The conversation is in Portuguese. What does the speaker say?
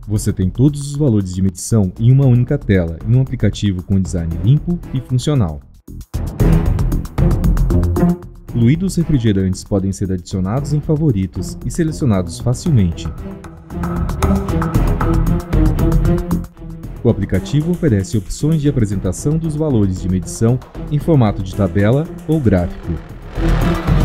Você tem todos os valores de medição em uma única tela, em um aplicativo com design limpo e funcional. Fluidos refrigerantes podem ser adicionados em favoritos e selecionados facilmente. O aplicativo oferece opções de apresentação dos valores de medição em formato de tabela ou gráfico.